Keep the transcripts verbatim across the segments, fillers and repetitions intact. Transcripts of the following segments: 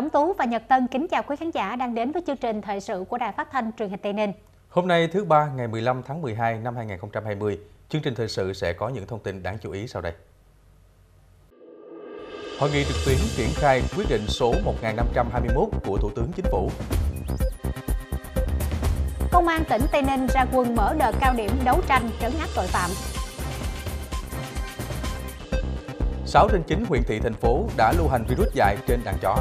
Cẩm Tú và Nhật Tân kính chào quý khán giả đang đến với chương trình thời sự của Đài Phát thanh Truyền hình Tây Ninh. Hôm nay thứ ba ngày mười lăm tháng mười hai năm hai nghìn không trăm hai mươi, chương trình thời sự sẽ có những thông tin đáng chú ý sau đây. Hội nghị trực tuyến triển khai quyết định số một nghìn năm trăm hai mươi mốt của Thủ tướng Chính phủ. Công an tỉnh Tây Ninh ra quân mở đợt cao điểm đấu tranh trấn áp tội phạm. sáu trên chín huyện thị thành phố đã lưu hành virus dại trên đàn chó.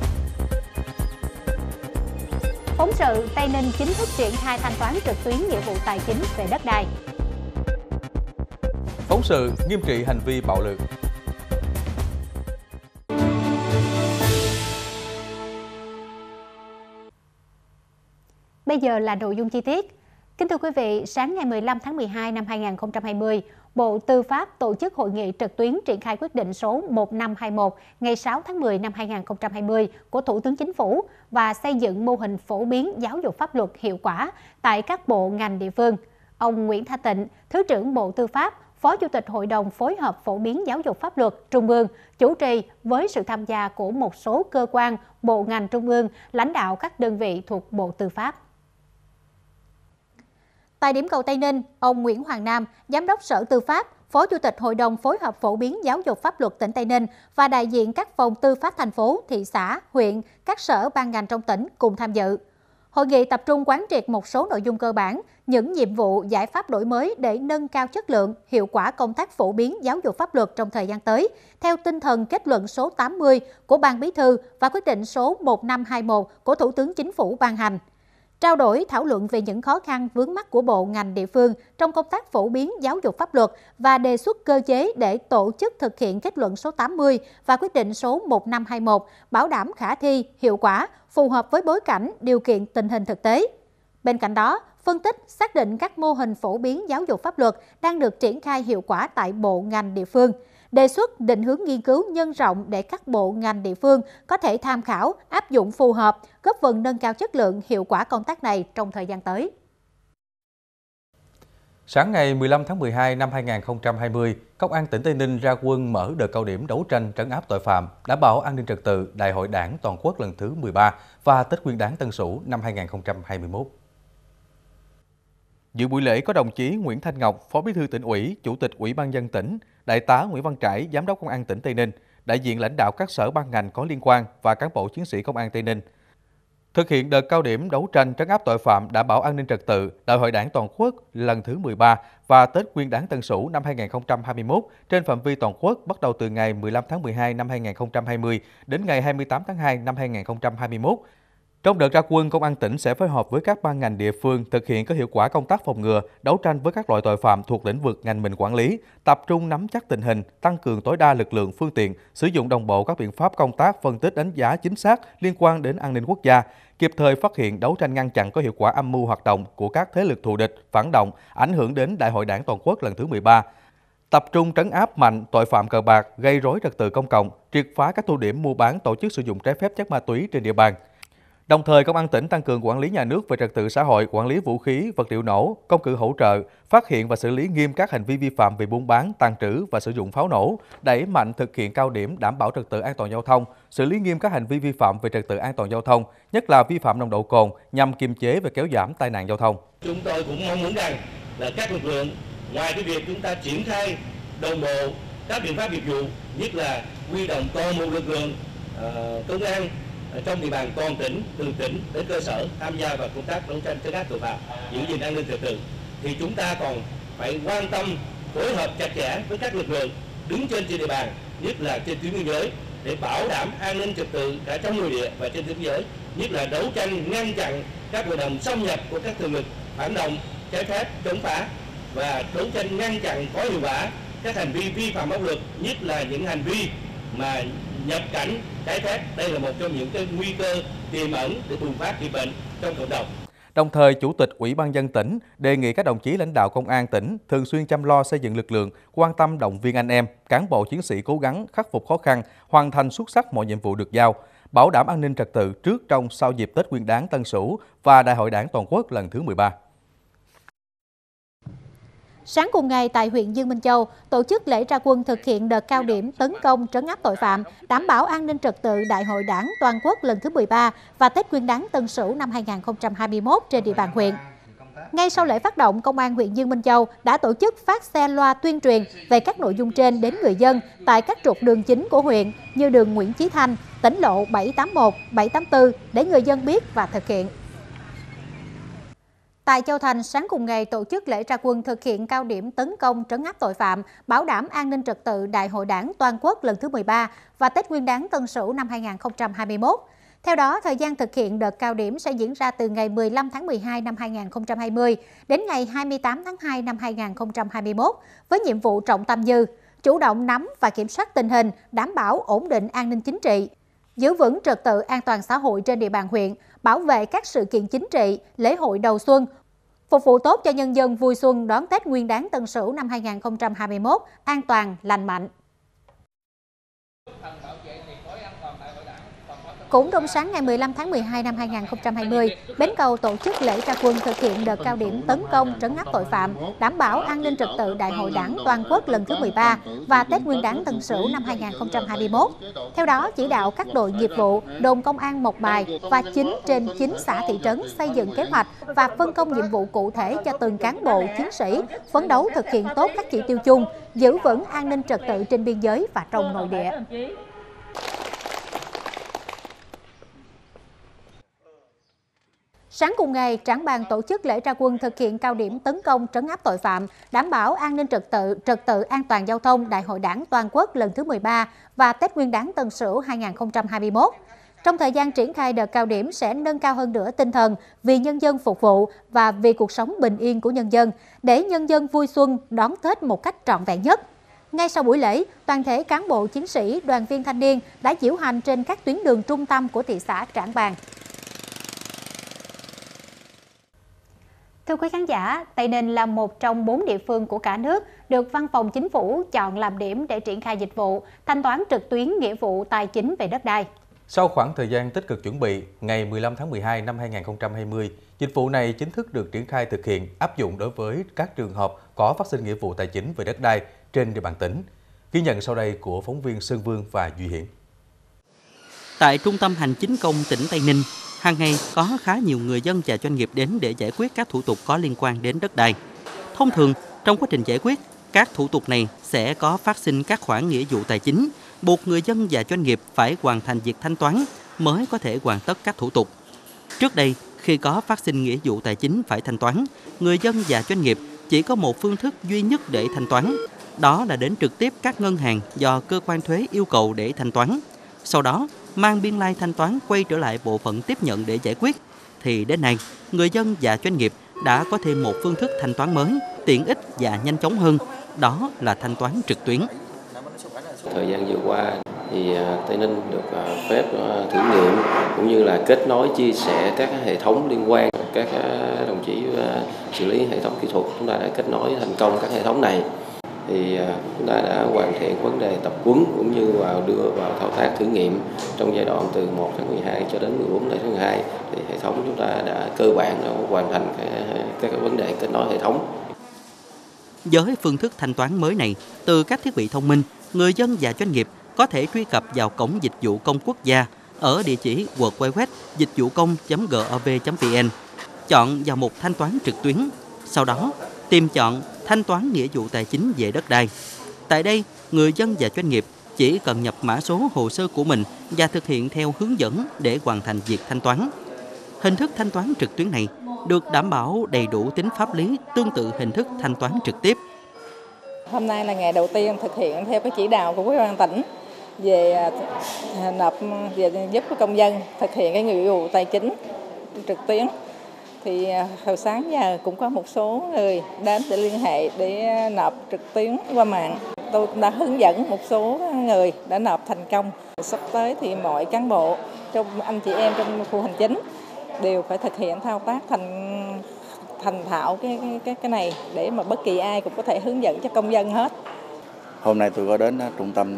Phóng sự Tây Ninh chính thức triển khai thanh toán trực tuyến nghĩa vụ tài chính về đất đai. Phóng sự nghiêm trị hành vi bạo lực. Bây giờ là nội dung chi tiết. Kính thưa quý vị, sáng ngày mười lăm tháng mười hai năm hai nghìn không trăm hai mươi, Bộ Tư pháp tổ chức hội nghị trực tuyến triển khai quyết định số một nghìn năm trăm hai mươi mốt ngày sáu tháng mười năm hai nghìn không trăm hai mươi của Thủ tướng Chính phủ và xây dựng mô hình phổ biến giáo dục pháp luật hiệu quả tại các bộ ngành địa phương. Ông Nguyễn Thanh Tịnh, Thứ trưởng Bộ Tư pháp, Phó Chủ tịch Hội đồng phối hợp phổ biến giáo dục pháp luật Trung ương chủ trì với sự tham gia của một số cơ quan, bộ ngành Trung ương, lãnh đạo các đơn vị thuộc Bộ Tư pháp. Tại điểm cầu Tây Ninh, ông Nguyễn Hoàng Nam, Giám đốc Sở Tư pháp, Phó Chủ tịch Hội đồng phối hợp phổ biến giáo dục pháp luật tỉnh Tây Ninh và đại diện các phòng tư pháp thành phố, thị xã, huyện, các sở ban ngành trong tỉnh cùng tham dự. Hội nghị tập trung quán triệt một số nội dung cơ bản, những nhiệm vụ, giải pháp đổi mới để nâng cao chất lượng, hiệu quả công tác phổ biến giáo dục pháp luật trong thời gian tới, theo tinh thần kết luận số tám mươi của Ban Bí thư và quyết định số một nghìn năm trăm hai mươi mốt của Thủ tướng Chính phủ ban hành. Trao đổi thảo luận về những khó khăn vướng mắc của bộ ngành địa phương trong công tác phổ biến giáo dục pháp luật và đề xuất cơ chế để tổ chức thực hiện kết luận số tám mươi và quyết định số một nghìn năm trăm hai mươi mốt bảo đảm khả thi, hiệu quả, phù hợp với bối cảnh, điều kiện tình hình thực tế. Bên cạnh đó, phân tích, xác định các mô hình phổ biến giáo dục pháp luật đang được triển khai hiệu quả tại bộ ngành địa phương, đề xuất định hướng nghiên cứu nhân rộng để các bộ ngành địa phương có thể tham khảo, áp dụng phù hợp, góp phần nâng cao chất lượng, hiệu quả công tác này trong thời gian tới. Sáng ngày mười lăm tháng mười hai năm hai nghìn không trăm hai mươi, Công an tỉnh Tây Ninh ra quân mở đợt cao điểm đấu tranh trấn áp tội phạm, đảm bảo an ninh trật tự Đại hội Đảng toàn quốc lần thứ mười ba và Tết Nguyên đán Tân Sửu năm hai nghìn không trăm hai mươi mốt. Dự buổi lễ có đồng chí Nguyễn Thanh Ngọc, Phó Bí thư Tỉnh ủy, Chủ tịch Ủy ban nhân dân tỉnh, Đại tá Nguyễn Văn Trải, Giám đốc Công an tỉnh Tây Ninh, đại diện lãnh đạo các sở ban ngành có liên quan và cán bộ chiến sĩ Công an Tây Ninh. Thực hiện đợt cao điểm đấu tranh trấn áp tội phạm, đảm bảo an ninh trật tự Đại hội Đảng toàn quốc lần thứ mười ba và Tết Nguyên đán Tân Sửu năm hai nghìn không trăm hai mươi mốt trên phạm vi toàn quốc bắt đầu từ ngày mười lăm tháng mười hai năm hai nghìn không trăm hai mươi đến ngày hai mươi tám tháng hai năm hai nghìn không trăm hai mươi mốt. Trong đợt ra quân, Công an tỉnh sẽ phối hợp với các ban ngành địa phương thực hiện có hiệu quả công tác phòng ngừa, đấu tranh với các loại tội phạm thuộc lĩnh vực ngành mình quản lý, tập trung nắm chắc tình hình, tăng cường tối đa lực lượng, phương tiện, sử dụng đồng bộ các biện pháp công tác, phân tích, đánh giá chính xác liên quan đến an ninh quốc gia, kịp thời phát hiện, đấu tranh ngăn chặn có hiệu quả âm mưu hoạt động của các thế lực thù địch, phản động, ảnh hưởng đến Đại hội Đảng toàn quốc lần thứ mười ba. Tập trung trấn áp mạnh tội phạm cờ bạc, gây rối trật tự công cộng, triệt phá các tụ điểm mua bán, tổ chức sử dụng trái phép chất ma túy trên địa bàn. Đồng thời, Công an tỉnh tăng cường quản lý nhà nước về trật tự xã hội, quản lý vũ khí, vật liệu nổ, công cụ hỗ trợ, phát hiện và xử lý nghiêm các hành vi vi phạm về buôn bán, tàng trữ và sử dụng pháo nổ, đẩy mạnh thực hiện cao điểm đảm bảo trật tự an toàn giao thông, xử lý nghiêm các hành vi vi phạm về trật tự an toàn giao thông, nhất là vi phạm nồng độ cồn nhằm kiềm chế và kéo giảm tai nạn giao thông. Chúng tôi cũng mong muốn rằng là các lực lượng, ngoài cái việc chúng ta triển khai đồng bộ các biện pháp nghiệp vụ, nhất là huy động toàn bộ lực lượng uh, công an trong địa bàn toàn tỉnh, từ tỉnh đến cơ sở tham gia vào công tác đấu tranh trấn áp tội phạm, giữ gìn an ninh trật tự, thì chúng ta còn phải quan tâm phối hợp chặt chẽ với các lực lượng đứng trên trên địa bàn, nhất là trên tuyến biên giới, để bảo đảm an ninh trật tự cả trong nội địa và trên tuyến biên giới, nhất là đấu tranh ngăn chặn các hoạt động xâm nhập của các thế lực phản động, trái phép, chống phá và đấu tranh ngăn chặn có hiệu quả các hành vi vi phạm pháp luật, nhất là những hành vi mà nhập cảnh trái phép. Đây là một trong những cái nguy cơ tiềm ẩn để bùng phát dịch bệnh trong cộng đồng. Đồng thời, Chủ tịch Ủy ban nhân dân tỉnh đề nghị các đồng chí lãnh đạo Công an tỉnh thường xuyên chăm lo xây dựng lực lượng, quan tâm động viên anh em, cán bộ chiến sĩ cố gắng khắc phục khó khăn, hoàn thành xuất sắc mọi nhiệm vụ được giao, bảo đảm an ninh trật tự trước, trong, sau dịp Tết Nguyên đán Tân Sửu và Đại hội Đảng toàn quốc lần thứ mười ba. Sáng cùng ngày tại huyện Dương Minh Châu, tổ chức lễ ra quân thực hiện đợt cao điểm tấn công trấn áp tội phạm, đảm bảo an ninh trật tự Đại hội Đảng toàn quốc lần thứ mười ba và Tết Nguyên đán Tân Sửu năm hai nghìn không trăm hai mươi mốt trên địa bàn huyện. Ngay sau lễ phát động, Công an huyện Dương Minh Châu đã tổ chức phát xe loa tuyên truyền về các nội dung trên đến người dân tại các trục đường chính của huyện như đường Nguyễn Chí Thanh, tỉnh lộ bảy tám mốt, bảy tám tư để người dân biết và thực hiện. Tại Châu Thành, sáng cùng ngày tổ chức lễ ra quân thực hiện cao điểm tấn công trấn áp tội phạm, bảo đảm an ninh trật tự Đại hội Đảng toàn quốc lần thứ mười ba và Tết Nguyên đán Tân Sửu năm hai nghìn không trăm hai mươi mốt. Theo đó, thời gian thực hiện đợt cao điểm sẽ diễn ra từ ngày mười lăm tháng mười hai năm hai nghìn không trăm hai mươi đến ngày hai mươi tám tháng hai năm hai nghìn không trăm hai mươi mốt với nhiệm vụ trọng tâm như chủ động nắm và kiểm soát tình hình, đảm bảo ổn định an ninh chính trị, giữ vững trật tự an toàn xã hội trên địa bàn huyện, bảo vệ các sự kiện chính trị, lễ hội đầu xuân, phục vụ tốt cho nhân dân vui xuân đón Tết Nguyên đán Tân Sửu năm hai nghìn không trăm hai mươi mốt an toàn, lành mạnh. Cũng trong sáng ngày mười lăm tháng mười hai năm hai nghìn không trăm hai mươi, Bến Cầu tổ chức lễ ra quân thực hiện đợt cao điểm tấn công trấn áp tội phạm, đảm bảo an ninh trật tự Đại hội Đảng toàn quốc lần thứ mười ba và Tết Nguyên đán Tân Sửu năm hai nghìn không trăm hai mươi mốt. Theo đó, chỉ đạo các đội nghiệp vụ, đồn công an Mộc Bài và chín trên chín xã thị trấn xây dựng kế hoạch và phân công nhiệm vụ cụ thể cho từng cán bộ, chiến sĩ, phấn đấu thực hiện tốt các chỉ tiêu chung, giữ vững an ninh trật tự trên biên giới và trong nội địa. Sáng cùng ngày, Trảng Bàng tổ chức lễ ra quân thực hiện cao điểm tấn công trấn áp tội phạm, đảm bảo an ninh trật tự, trật tự an toàn giao thông Đại hội Đảng toàn quốc lần thứ mười ba và Tết Nguyên đán Tân Sửu hai nghìn không trăm hai mươi mốt. Trong thời gian triển khai đợt cao điểm sẽ nâng cao hơn nữa tinh thần vì nhân dân phục vụ và vì cuộc sống bình yên của nhân dân, để nhân dân vui xuân đón Tết một cách trọn vẹn nhất. Ngay sau buổi lễ, toàn thể cán bộ chiến sĩ, đoàn viên thanh niên đã diễu hành trên các tuyến đường trung tâm của thị xã Trảng Bàng. Thưa quý khán giả, Tây Ninh là một trong bốn địa phương của cả nước được Văn phòng Chính phủ chọn làm điểm để triển khai dịch vụ thanh toán trực tuyến nghĩa vụ tài chính về đất đai. Sau khoảng thời gian tích cực chuẩn bị, ngày mười lăm tháng mười hai năm hai nghìn không trăm hai mươi, dịch vụ này chính thức được triển khai thực hiện áp dụng đối với các trường hợp có phát sinh nghĩa vụ tài chính về đất đai trên địa bàn tỉnh. Ghi nhận sau đây của phóng viên Sơn Vương và Duy Hiển. Tại Trung tâm Hành chính công tỉnh Tây Ninh, hàng ngày có khá nhiều người dân và doanh nghiệp đến để giải quyết các thủ tục có liên quan đến đất đai. Thông thường, trong quá trình giải quyết, các thủ tục này sẽ có phát sinh các khoản nghĩa vụ tài chính, buộc người dân và doanh nghiệp phải hoàn thành việc thanh toán mới có thể hoàn tất các thủ tục. Trước đây, khi có phát sinh nghĩa vụ tài chính phải thanh toán, người dân và doanh nghiệp chỉ có một phương thức duy nhất để thanh toán, đó là đến trực tiếp các ngân hàng do cơ quan thuế yêu cầu để thanh toán. Sau đó, mang biên lai thanh toán quay trở lại bộ phận tiếp nhận để giải quyết, thì đến nay, người dân và doanh nghiệp đã có thêm một phương thức thanh toán mới, tiện ích và nhanh chóng hơn, đó là thanh toán trực tuyến. Thời gian vừa qua thì Tây Ninh được phép thử nghiệm cũng như là kết nối chia sẻ các hệ thống liên quan, các đồng chí xử lý hệ thống kỹ thuật chúng ta đã kết nối thành công các hệ thống này. Thì chúng ta đã hoàn thiện vấn đề tập huấn cũng như vào đưa vào thao tác thử nghiệm trong giai đoạn từ một tháng mười hai cho đến mười bốn tháng mười hai, thì hệ thống chúng ta đã cơ bản đã hoàn thành các vấn đề kết nối hệ thống. Với phương thức thanh toán mới này, từ các thiết bị thông minh, người dân và doanh nghiệp có thể truy cập vào cổng dịch vụ công quốc gia ở địa chỉ w w w chấm dịch vụ công chấm gov chấm vn, chọn vào mục thanh toán trực tuyến, sau đó tìm chọn thanh toán nghĩa vụ tài chính về đất đai. Tại đây, người dân và doanh nghiệp chỉ cần nhập mã số hồ sơ của mình và thực hiện theo hướng dẫn để hoàn thành việc thanh toán. Hình thức thanh toán trực tuyến này được đảm bảo đầy đủ tính pháp lý tương tự hình thức thanh toán trực tiếp. Hôm nay là ngày đầu tiên thực hiện theo cái chỉ đạo của Ủy ban tỉnh về nộp về giúp công dân thực hiện cái nghĩa vụ tài chính trực tuyến. Thì hồi sáng giờ cũng có một số người đến để liên hệ để nộp trực tuyến qua mạng. Tôi cũng đã hướng dẫn một số người đã nộp thành công. Sắp tới thì mọi cán bộ, trong anh chị em trong khu hành chính đều phải thực hiện thao tác thành thành thạo cái cái cái này để mà bất kỳ ai cũng có thể hướng dẫn cho công dân hết. Hôm nay tôi có đến trung tâm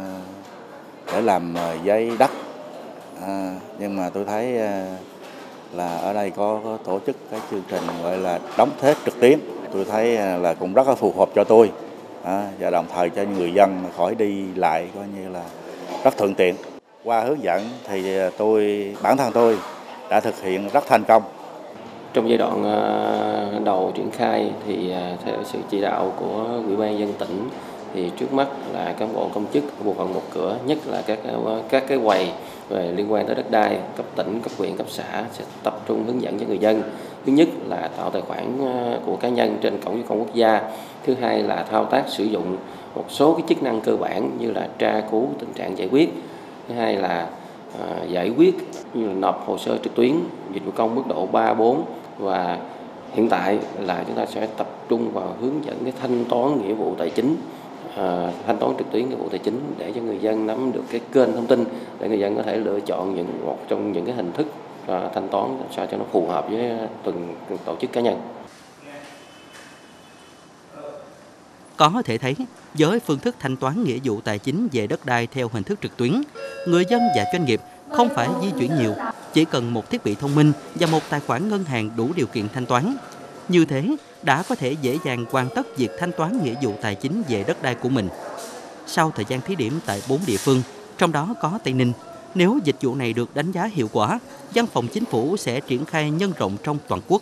để làm giấy đất, à, nhưng mà tôi thấy là ở đây có, có tổ chức cái chương trình gọi là đóng thế trực tuyến. tôi thấy là cũng rất là phù hợp cho tôi à, và đồng thời cho người dân khỏi đi lại coi như là rất thuận tiện. Qua hướng dẫn thì tôi bản thân tôi đã thực hiện rất thành công. Trong giai đoạn đầu triển khai thì theo sự chỉ đạo của Ủy ban nhân dân tỉnh thì trước mắt là cán bộ công chức bộ phận một cửa, nhất là các các cái quầy về liên quan tới đất đai cấp tỉnh, cấp huyện, cấp xã sẽ tập trung hướng dẫn cho người dân. Thứ nhất là tạo tài khoản của cá nhân trên cổng dịch vụ công quốc gia. Thứ hai là thao tác sử dụng một số cái chức năng cơ bản như là tra cứu tình trạng giải quyết. Thứ hai là à, giải quyết như là nộp hồ sơ trực tuyến, dịch vụ công mức độ ba, bốn và hiện tại là chúng ta sẽ tập trung vào hướng dẫn cái thanh toán nghĩa vụ tài chính, à, thanh toán trực tuyến nghĩa vụ tài chính để cho người dân nắm được cái kênh thông tin để người dân có thể lựa chọn những một trong những cái hình thức à, thanh toán sao cho nó phù hợp với từng, từng tổ chức cá nhân. Có thể thấy, với phương thức thanh toán nghĩa vụ tài chính về đất đai theo hình thức trực tuyến, người dân và doanh nghiệp không phải di chuyển nhiều, chỉ cần một thiết bị thông minh và một tài khoản ngân hàng đủ điều kiện thanh toán. Như thế, đã có thể dễ dàng hoàn tất việc thanh toán nghĩa vụ tài chính về đất đai của mình. Sau thời gian thí điểm tại bốn địa phương, trong đó có Tây Ninh, nếu dịch vụ này được đánh giá hiệu quả, Văn phòng Chính phủ sẽ triển khai nhân rộng trong toàn quốc.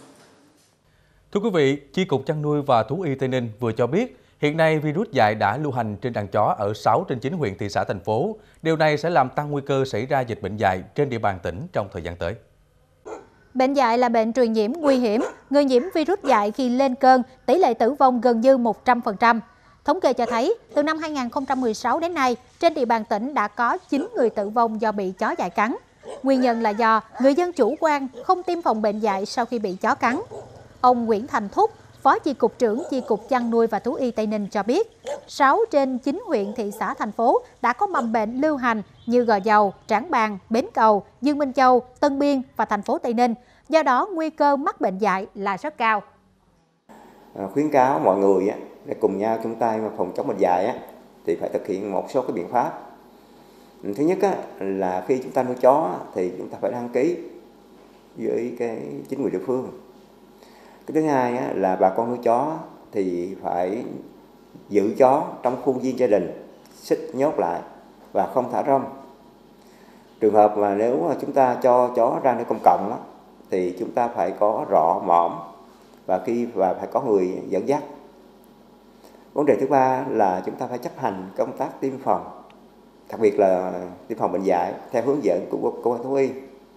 Thưa quý vị, Chi cục Chăn nuôi và Thú y Tây Ninh vừa cho biết, hiện nay virus dại đã lưu hành trên đàn chó ở sáu trên chín huyện, thị xã, thành phố. Điều này sẽ làm tăng nguy cơ xảy ra dịch bệnh dại trên địa bàn tỉnh trong thời gian tới. Bệnh dại là bệnh truyền nhiễm nguy hiểm. Người nhiễm virus dại khi lên cơn, tỷ lệ tử vong gần như một trăm phần trăm. Thống kê cho thấy, từ năm hai nghìn không trăm mười sáu đến nay, trên địa bàn tỉnh đã có chín người tử vong do bị chó dại cắn. Nguyên nhân là do người dân chủ quan không tiêm phòng bệnh dại sau khi bị chó cắn. Ông Nguyễn Thành Thúc, Phó Chi cục trưởng Chi cục Chăn nuôi và Thú y Tây Ninh cho biết, sáu trên chín huyện, thị xã, thành phố đã có mầm bệnh lưu hành như Gò Dầu, Trảng Bàng, Bến Cầu, Dương Minh Châu, Tân Biên và thành phố Tây Ninh. Do đó, nguy cơ mắc bệnh dại là rất cao. Khuyến cáo mọi người để cùng nhau chung tay phòng chống bệnh dại thì phải thực hiện một số cái biện pháp. Thứ nhất là khi chúng ta nuôi chó thì chúng ta phải đăng ký với cái chính quyền địa phương. Cái thứ hai là bà con nuôi chó thì phải giữ chó trong khuôn viên gia đình, xích nhốt lại và không thả rong. Trường hợp mà nếu chúng ta cho chó ra nơi công cộng thì chúng ta phải có rọ mõm và khi và phải có người dẫn dắt. Vấn đề thứ ba là chúng ta phải chấp hành công tác tiêm phòng, đặc biệt là tiêm phòng bệnh dại theo hướng dẫn của cơ quan thú y.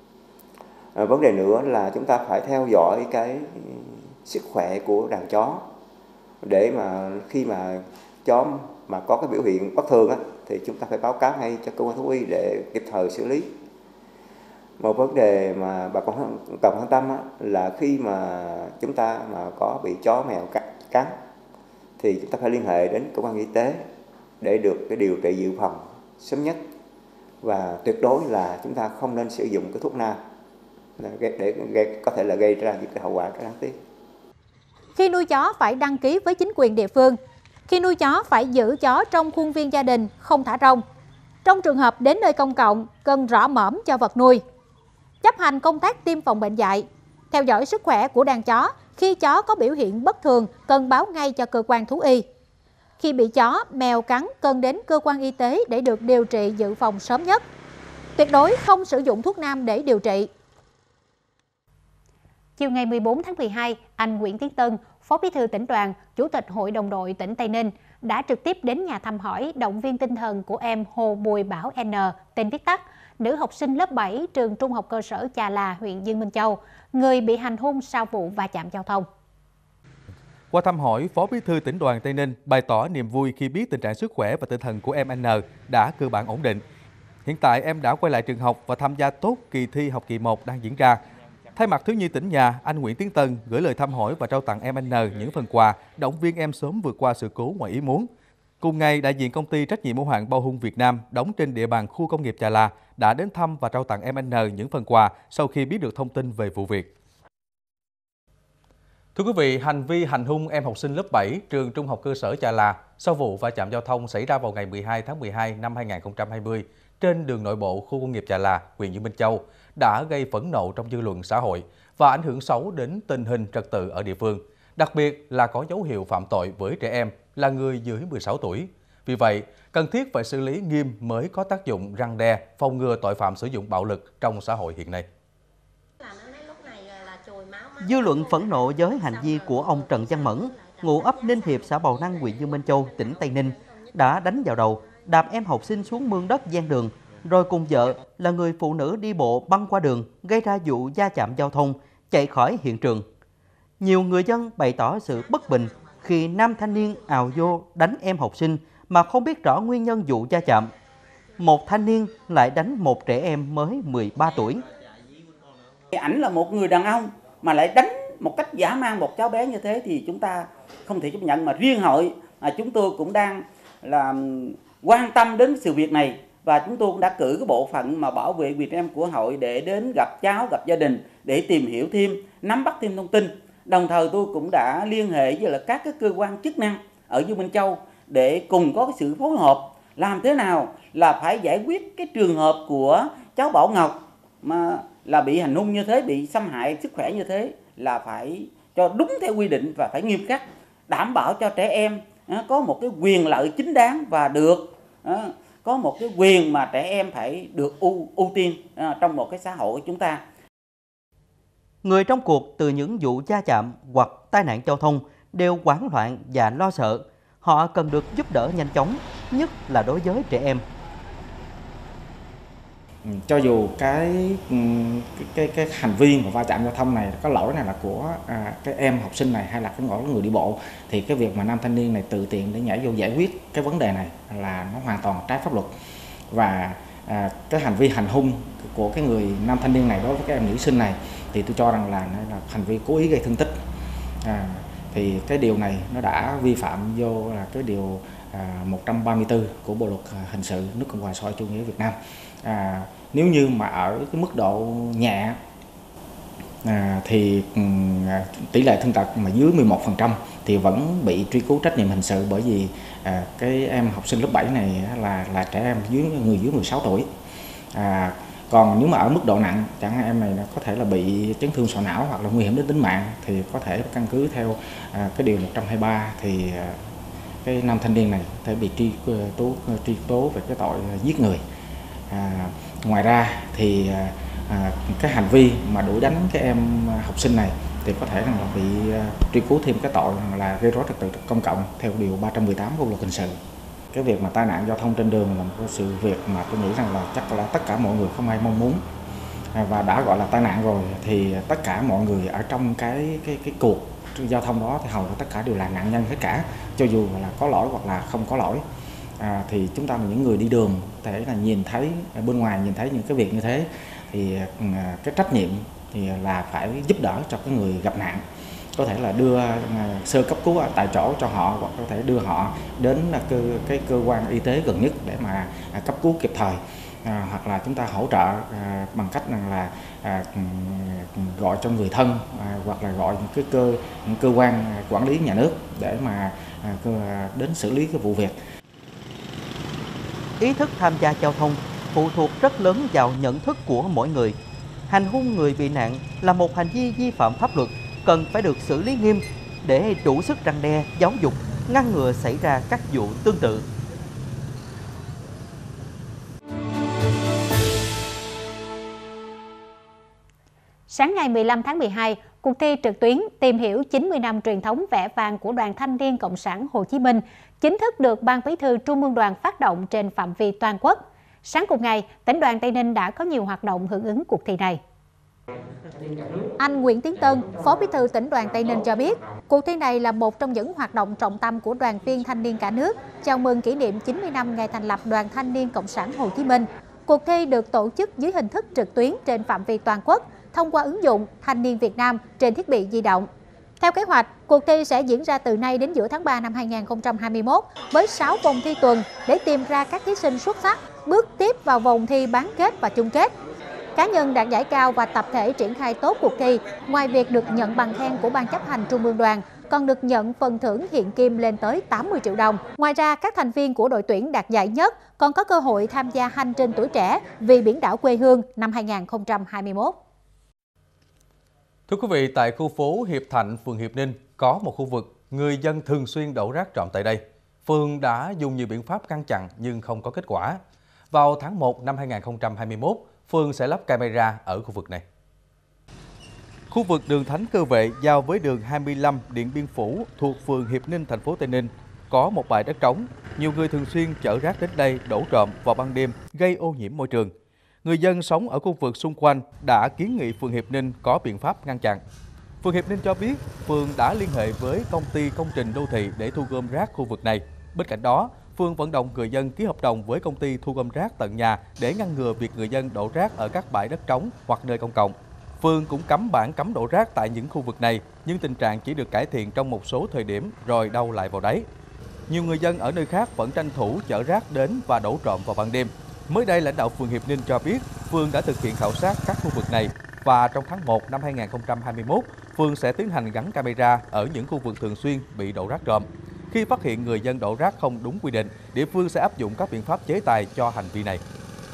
À, vấn đề nữa là chúng ta phải theo dõi cái sức khỏe của đàn chó để mà khi mà chó mà có cái biểu hiện bất thường á, thì chúng ta phải báo cáo ngay cho cơ quan thú y để kịp thời xử lý. Một vấn đề mà bà con cần quan tâm á, là khi mà chúng ta mà có bị chó mèo cắn thì chúng ta phải liên hệ đến cơ quan y tế để được cái điều trị dự phòng sớm nhất, và tuyệt đối là chúng ta không nên sử dụng cái thuốc nam để, để, để có thể là gây ra những cái hậu quả rất đáng tiếc. Khi nuôi chó phải đăng ký với chính quyền địa phương. Khi nuôi chó phải giữ chó trong khuôn viên gia đình, không thả rong. Trong trường hợp đến nơi công cộng, cần rõ mõm cho vật nuôi. Chấp hành công tác tiêm phòng bệnh dại. Theo dõi sức khỏe của đàn chó, khi chó có biểu hiện bất thường, cần báo ngay cho cơ quan thú y. Khi bị chó, mèo cắn, cần đến cơ quan y tế để được điều trị dự phòng sớm nhất. Tuyệt đối không sử dụng thuốc nam để điều trị. Chiều ngày mười bốn tháng mười hai, anh Nguyễn Tiến Tân, Phó Bí thư Tỉnh đoàn, Chủ tịch Hội đồng đội tỉnh Tây Ninh đã trực tiếp đến nhà thăm hỏi, động viên tinh thần của em Hồ Bùi Bảo N, tên viết tắt, nữ học sinh lớp bảy trường Trung học cơ sở Chà Là, huyện Dương Minh Châu, người bị hành hung sau vụ va chạm giao thông. Qua thăm hỏi, Phó Bí thư Tỉnh đoàn Tây Ninh bày tỏ niềm vui khi biết tình trạng sức khỏe và tinh thần của em N đã cơ bản ổn định. Hiện tại em đã quay lại trường học và tham gia tốt kỳ thi học kỳ một đang diễn ra. Thay mặt Thiếu nhi tỉnh nhà, anh Nguyễn Tiến Tân gửi lời thăm hỏi và trao tặng em N những phần quà, động viên em sớm vượt qua sự cố ngoài ý muốn. Cùng ngày, đại diện công ty trách nhiệm hữu hạn Bao Hung Việt Nam đóng trên địa bàn khu công nghiệp Chà Là đã đến thăm và trao tặng em N những phần quà sau khi biết được thông tin về vụ việc. Thưa quý vị, hành vi hành hung em học sinh lớp bảy trường Trung học cơ sở Chà Là sau vụ va chạm giao thông xảy ra vào ngày mười hai tháng mười hai năm hai nghìn không trăm hai mươi trên đường nội bộ khu công nghiệp Chà Là, huyện Dương Minh Châu đã gây phẫn nộ trong dư luận xã hội và ảnh hưởng xấu đến tình hình trật tự ở địa phương. đặc biệt là có dấu hiệu phạm tội với trẻ em là người dưới mười sáu tuổi. Vì vậy, cần thiết phải xử lý nghiêm mới có tác dụng răn đe, phòng ngừa tội phạm sử dụng bạo lực trong xã hội hiện nay. Dư luận phẫn nộ với hành vi của ông Trần Văn Mẫn, ngụ ấp Ninh Hiệp, xã Bào Năng, huyện Dương Minh Châu, tỉnh Tây Ninh, đã đánh vào đầu, đạp em học sinh xuống mương đất ven đường, rồi cùng vợ là người phụ nữ đi bộ băng qua đường, gây ra vụ va chạm giao thông, chạy khỏi hiện trường. Nhiều người dân bày tỏ sự bất bình khi nam thanh niên ào vô đánh em học sinh mà không biết rõ nguyên nhân vụ va chạm. Một thanh niên lại đánh một trẻ em mới mười ba tuổi. Ảnh là một người đàn ông mà lại đánh một cách dã man một cháu bé như thế thì chúng ta không thể chấp nhận. Mà riêng hội à, chúng tôi cũng đang là quan tâm đến sự việc này, và chúng tôi cũng đã cử cái bộ phận mà bảo vệ quyền trẻ em của hội để đến gặp cháu, gặp gia đình để tìm hiểu thêm, nắm bắt thêm thông tin. Đồng thời tôi cũng đã liên hệ với là các cái cơ quan chức năng ở Dương Minh Châu để cùng có cái sự phối hợp làm thế nào là phải giải quyết cái trường hợp của cháu Bảo Ngọc mà là bị hành hung như thế, bị xâm hại sức khỏe như thế, là phải cho đúng theo quy định và phải nghiêm khắc, đảm bảo cho trẻ em có một cái quyền lợi chính đáng và được có một cái quyền mà trẻ em phải được ưu, ưu tiên trong một cái xã hội của chúng ta. Người trong cuộc từ những vụ va chạm hoặc tai nạn giao thông đều hoảng loạn và lo sợ. Họ cần được giúp đỡ nhanh chóng, nhất là đối với trẻ em. Cho dù cái cái cái, cái hành vi mà va chạm giao thông này, có lỗi này là của à, cái em học sinh này hay là cái người đi bộ, thì cái việc mà nam thanh niên này tự tiện để nhảy vô giải quyết cái vấn đề này là nó hoàn toàn trái pháp luật. Và à, cái hành vi hành hung của cái người nam thanh niên này đối với cái em nữ sinh này thì tôi cho rằng là nó là hành vi cố ý gây thương tích. À, thì cái điều này nó đã vi phạm vô là cái điều à, một trăm ba mươi tư của Bộ luật hình sự nước Cộng hòa xã hội chủ nghĩa Việt Nam. À, nếu như mà ở cái mức độ nhẹ à, thì um, tỷ lệ thương tật mà dưới mười một phần trăm thì vẫn bị truy cứu trách nhiệm hình sự, bởi vì à, cái em học sinh lớp bảy này là là trẻ em dưới người dưới mười sáu tuổi. À, còn nếu mà ở mức độ nặng, chẳng hạn em này có thể là bị chấn thương sọ não hoặc là nguy hiểm đến tính mạng, thì có thể căn cứ theo à, cái điều một trăm hai mươi ba thì à, cái nam thanh niên này có thể bị truy tố truy tố về cái tội giết người. À, ngoài ra thì à, cái hành vi mà đuổi đánh cái em học sinh này thì có thể là bị à, truy cứu thêm cái tội là gây rối trật tự công cộng theo điều ba trăm mười tám của Bộ luật hình sự. Cái việc mà tai nạn giao thông trên đường là một sự việc mà tôi nghĩ rằng là chắc là tất cả mọi người không ai mong muốn. À, và đã gọi là tai nạn rồi thì tất cả mọi người ở trong cái cái cái cuộc giao thông đó thì hầu hết tất cả đều là nạn nhân hết cả, cho dù là có lỗi hoặc là không có lỗi. À, thì chúng ta là những người đi đường thể là nhìn thấy bên ngoài, nhìn thấy những cái việc như thế thì à, cái trách nhiệm thì là phải giúp đỡ cho cái người gặp nạn, có thể là đưa à, sơ cấp cứu tại chỗ cho họ, hoặc có thể đưa họ đến là cơ cái cơ quan y tế gần nhất để mà à, cấp cứu kịp thời. À, hoặc là chúng ta hỗ trợ à, bằng cách rằng là à, gọi cho người thân à, hoặc là gọi những cái cơ những cơ quan quản lý nhà nước để mà à, đến xử lý cái vụ việc. Ý thức tham gia giao thông phụ thuộc rất lớn vào nhận thức của mỗi người. Hành hung người bị nạn là một hành vi vi phạm pháp luật, cần phải được xử lý nghiêm để đủ sức răn đe, giáo dục, ngăn ngừa xảy ra các vụ tương tự. Sáng ngày mười lăm tháng mười hai, cuộc thi trực tuyến tìm hiểu chín mươi năm truyền thống vẻ vang của Đoàn Thanh niên Cộng sản Hồ Chí Minh chính thức được Ban Bí thư Trung ương Đoàn phát động trên phạm vi toàn quốc. Sáng cùng ngày, tỉnh đoàn Tây Ninh đã có nhiều hoạt động hưởng ứng cuộc thi này. Anh Nguyễn Tiến Tân, Phó Bí thư tỉnh đoàn Tây Ninh cho biết, cuộc thi này là một trong những hoạt động trọng tâm của đoàn viên thanh niên cả nước, chào mừng kỷ niệm chín mươi năm ngày thành lập Đoàn Thanh niên Cộng sản Hồ Chí Minh. Cuộc thi được tổ chức dưới hình thức trực tuyến trên phạm vi toàn quốc, thông qua ứng dụng Thanh niên Việt Nam trên thiết bị di động. Theo kế hoạch, cuộc thi sẽ diễn ra từ nay đến giữa tháng ba năm hai nghìn không trăm hai mươi mốt với sáu vòng thi tuần để tìm ra các thí sinh xuất sắc, bước tiếp vào vòng thi bán kết và chung kết. Cá nhân đạt giải cao và tập thể triển khai tốt cuộc thi, ngoài việc được nhận bằng khen của Ban chấp hành Trung ương Đoàn, còn được nhận phần thưởng hiện kim lên tới tám mươi triệu đồng. Ngoài ra, các thành viên của đội tuyển đạt giải nhất còn có cơ hội tham gia hành trình tuổi trẻ vì biển đảo quê hương năm hai nghìn không trăm hai mươi mốt. Thưa quý vị, tại khu phố Hiệp Thạnh, phường Hiệp Ninh, có Có một khu vực người dân thường xuyên đổ rác trộm tại đây. Phường đã dùng nhiều biện pháp ngăn chặn nhưng không có kết quả. Vào tháng một năm hai nghìn không trăm hai mươi mốt, phường sẽ lắp camera ở khu vực này. Khu vực đường Thánh Cơ Vệ giao với đường hai mươi lăm Điện Biên Phủ thuộc phường Hiệp Ninh, thành phố Tây Ninh có một bãi đất trống. Nhiều người thường xuyên chở rác đến đây đổ trộm vào ban đêm, gây ô nhiễm môi trường. Người dân sống ở khu vực xung quanh đã kiến nghị phường Hiệp Ninh có biện pháp ngăn chặn. Phường Hiệp Ninh cho biết phường đã liên hệ với công ty công trình đô thị để thu gom rác khu vực này. Bên cạnh đó, phường vận động người dân ký hợp đồng với công ty thu gom rác tận nhà để ngăn ngừa việc người dân đổ rác ở các bãi đất trống hoặc nơi công cộng. Phường cũng cắm bảng cấm đổ rác tại những khu vực này, nhưng tình trạng chỉ được cải thiện trong một số thời điểm rồi đâu lại vào đấy. Nhiều người dân ở nơi khác vẫn tranh thủ chở rác đến và đổ trộm vào ban đêm. Mới đây, lãnh đạo phường Hiệp Ninh cho biết phường đã thực hiện khảo sát các khu vực này và trong tháng một năm hai nghìn không trăm hai mươi mốt, phường sẽ tiến hành gắn camera ở những khu vực thường xuyên bị đổ rác trộm. Khi phát hiện người dân đổ rác không đúng quy định, địa phương sẽ áp dụng các biện pháp chế tài cho hành vi này.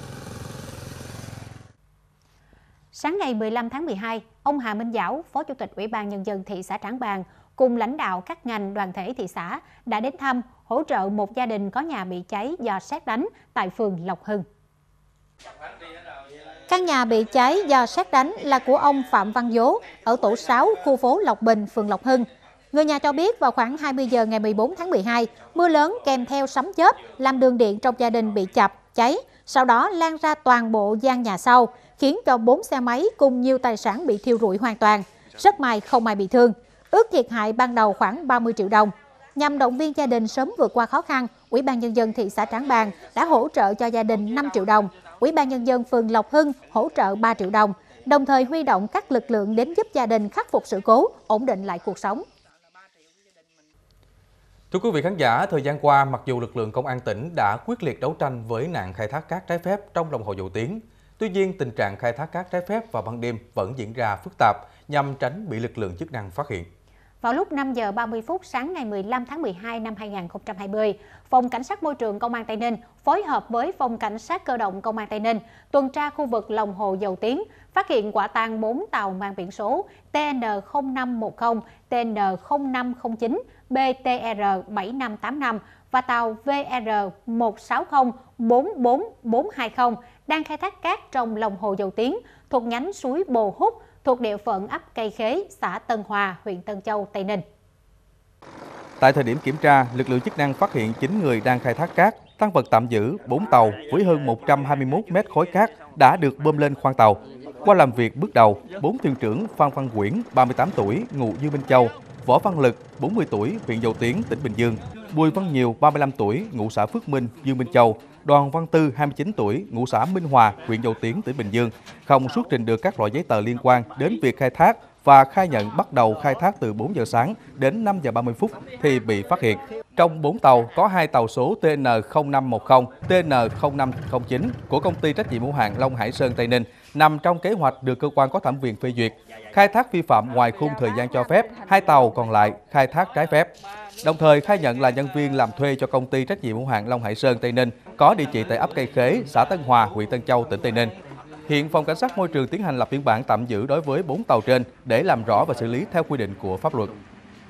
Sáng ngày mười lăm tháng mười hai, ông Hà Minh Giảo, Phó Chủ tịch Ủy ban Nhân dân thị xã Trảng Bàng cùng lãnh đạo các ngành đoàn thể thị xã đã đến thăm, hỗ trợ một gia đình có nhà bị cháy do sét đánh tại phường Lộc Hưng. Căn nhà bị cháy do sét đánh là của ông Phạm Văn Dố ở tổ sáu, khu phố Lộc Bình, phường Lộc Hưng. Người nhà cho biết vào khoảng hai mươi giờ ngày mười bốn tháng mười hai, mưa lớn kèm theo sấm chớp làm đường điện trong gia đình bị chập, cháy, sau đó lan ra toàn bộ gian nhà sau, khiến cho bốn xe máy cùng nhiều tài sản bị thiêu rụi hoàn toàn. Rất may không ai bị thương. Ước thiệt hại ban đầu khoảng ba mươi triệu đồng. Nhằm động viên gia đình sớm vượt qua khó khăn, Ủy ban Nhân dân thị xã Trảng Bàng đã hỗ trợ cho gia đình năm triệu đồng. Ủy ban Nhân dân phường Lộc Hưng hỗ trợ ba triệu đồng, đồng thời huy động các lực lượng đến giúp gia đình khắc phục sự cố, ổn định lại cuộc sống. Thưa quý vị khán giả, thời gian qua, mặc dù lực lượng công an tỉnh đã quyết liệt đấu tranh với nạn khai thác cát trái phép trong lòng hồ Dầu Tiếng, tuy nhiên tình trạng khai thác cát trái phép vào ban đêm vẫn diễn ra phức tạp nhằm tránh bị lực lượng chức năng phát hiện. Vào lúc năm giờ ba mươi phút sáng ngày mười lăm tháng mười hai năm hai nghìn không trăm hai mươi, Phòng Cảnh sát Môi trường Công an Tây Ninh phối hợp với Phòng Cảnh sát Cơ động Công an Tây Ninh tuần tra khu vực lòng hồ Dầu Tiếng, phát hiện quả tang bốn tàu mang biển số T N không năm một không, T N không năm không chín, B T R bảy năm tám năm và tàu V R một sáu không bốn bốn bốn hai không đang khai thác cát trong lòng hồ Dầu Tiếng thuộc nhánh suối Bồ Hút, thuộc địa phận ấp Cây Khế, xã Tân Hòa, huyện Tân Châu, Tây Ninh. Tại thời điểm kiểm tra, lực lượng chức năng phát hiện chín người đang khai thác cát, tang vật tạm giữ bốn tàu với hơn một trăm hai mươi mốt mét khối cát đã được bơm lên khoang tàu. Qua làm việc bước đầu, bốn thuyền trưởng Phan Văn Quyển, ba mươi tám tuổi, ngụ Dương Minh Châu, Võ Văn Lực, bốn mươi tuổi, huyện Dầu Tiếng, tỉnh Bình Dương, Bùi Văn Nhiều, ba mươi lăm tuổi, ngụ xã Phước Minh, Dương Minh Châu, Đoàn Văn Tư, hai mươi chín tuổi, ngụ xã Minh Hòa, huyện Dầu Tiếng, tỉnh Bình Dương, không xuất trình được các loại giấy tờ liên quan đến việc khai thác và khai nhận bắt đầu khai thác từ bốn giờ sáng đến năm giờ ba mươi phút thì bị phát hiện. Trong bốn tàu có hai tàu số T N không năm một không, T N không năm không chín của công ty trách nhiệm hữu hạn Long Hải Sơn Tây Ninh nằm trong kế hoạch được cơ quan có thẩm quyền phê duyệt. Khai thác vi phạm ngoài khung thời gian cho phép, hai tàu còn lại khai thác trái phép. Đồng thời khai nhận là nhân viên làm thuê cho công ty trách nhiệm hữu hạn Long Hải Sơn Tây Ninh có địa chỉ tại ấp Cây Khế, xã Tân Hòa, huyện Tân Châu, tỉnh Tây Ninh. Hiện Phòng Cảnh sát Môi trường tiến hành lập biên bản tạm giữ đối với bốn tàu trên để làm rõ và xử lý theo quy định của pháp luật.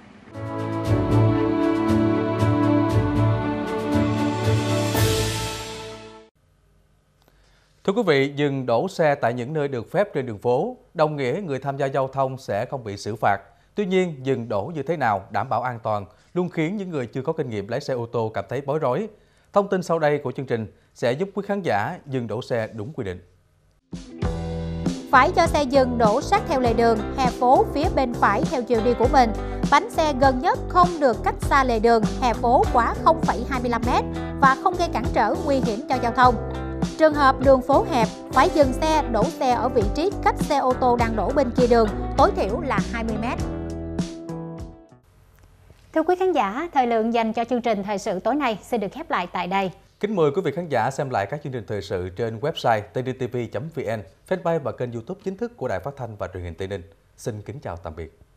Thưa quý vị, dừng đổ xe tại những nơi được phép trên đường phố, đồng nghĩa người tham gia giao thông sẽ không bị xử phạt. Tuy nhiên, dừng đổ như thế nào đảm bảo an toàn luôn khiến những người chưa có kinh nghiệm lái xe ô tô cảm thấy bối rối. Thông tin sau đây của chương trình sẽ giúp quý khán giả dừng đổ xe đúng quy định. Phải cho xe dừng đổ sát theo lề đường, hè phố phía bên phải theo chiều đi của mình. Bánh xe gần nhất không được cách xa lề đường, hè phố quá không phẩy hai mươi lăm mét và không gây cản trở nguy hiểm cho giao thông. Trường hợp đường phố hẹp, phải dừng xe, đổ xe ở vị trí cách xe ô tô đang đổ bên kia đường, tối thiểu là hai mươi mét. Thưa quý khán giả, thời lượng dành cho chương trình thời sự tối nay xin được khép lại tại đây. Kính mời quý vị khán giả xem lại các chương trình thời sự trên website t d t v chấm v n, fanpage và kênh YouTube chính thức của Đài Phát thanh và Truyền hình Tây Ninh. Xin kính chào tạm biệt.